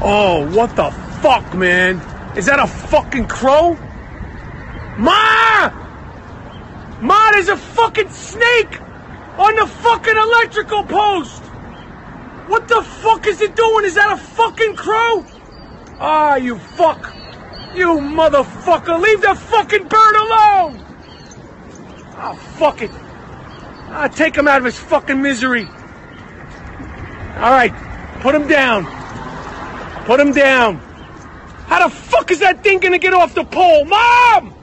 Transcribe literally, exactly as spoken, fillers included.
Oh, what the fuck, man? Is that a fucking crow? Ma! Ma, there's a fucking snake on the fucking electrical post! What the fuck is it doing? Is that a fucking crow? Ah, you fuck. You motherfucker. Leave that fucking bird alone! Oh, fuck it. Ah, take him out of his fucking misery. Alright, put him down. Put him down. How the fuck is that thing gonna get off the pole? Mom!